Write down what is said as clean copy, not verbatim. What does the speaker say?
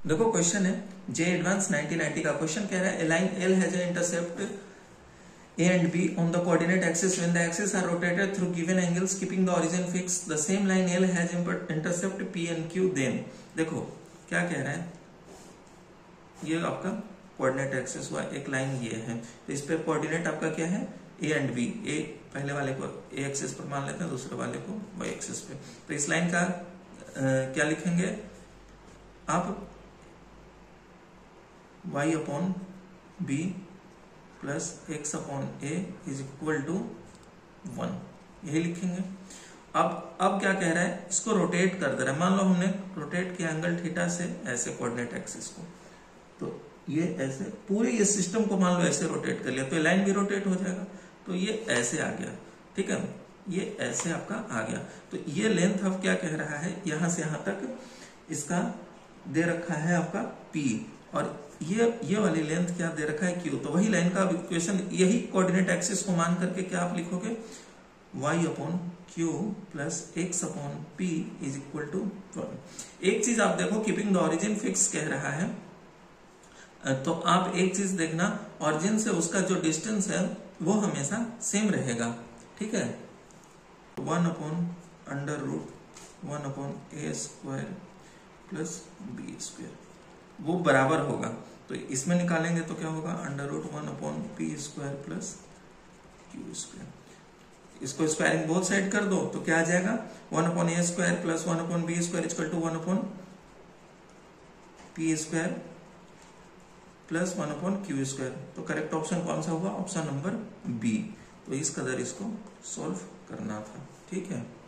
देखो क्वेश्चन है जे एडवांस 1990 का क्वेश्चन कह रहा है line L has a intercept A and B on the coordinate axis when the axes are rotated through given angles keeping the origin fixed. The same line L has intercept P and Q. Then देखो क्या कह रहा है, ये आपका coordinate axis हुआ, एक line ये है, तो इस पे कोऑर्डिनेट आपका क्या है A and B. A पहले वाले को A एक्सिस पर मान लेते हैं, दूसरे वाले को Y एक्सिस पे. तो इस लाइन का क्या लिखेंगे आप, y upon b plus x upon a is equal to 1, यही लिखेंगे. अब क्या कह रहा है, इसको रोटेट कर दे रहा है. मान लो हमने रोटेट किया एंगल थीटा से ऐसे कोऑर्डिनेट एक्सिस को, तो ये ऐसे पूरे ये सिस्टम को मान लो ऐसे रोटेट कर लिया, तो ये लाइन भी रोटेट हो जाएगा. तो ये ऐसे आ गया, ठीक है, ये ऐसे आपका आ गया. तो ये लेंथ अब क्या कह रहा है, यहां से यहां तक इसका दे रखा है आपका p, और ये वाली लेंथ क्या दे रखा है q. तो वही लाइन का इक्वेशन, यही कोऑर्डिनेट एक्सिस को मान करके क्या आप लिखोगे, y upon q plus x upon p is equal to 1. एक चीज आप देखो, कीपिंग द ऑरिजिन फिक्स कह रहा है, तो आप एक चीज देखना, ऑरिजिन से उसका जो डिस्टेंस है वो हमेशा सेम रहेगा, ठीक है. 1 upon under root 1 upon a square plus b square वो बराबर होगा. तो इसमें निकालेंगे तो क्या होगा, under root 1 upon P square plus Q square. इसको स्क्वायरिंग बोथ साइड कर दो तो क्या आ जाएगा, 1 upon A square plus 1 upon B square equal to 1 upon P square plus 1 upon Q square. तो करेक्ट ऑप्शन कौन सा होगा, ऑप्शन नंबर बी. तो इस कदर इसको सॉल्व करना था, ठीक है.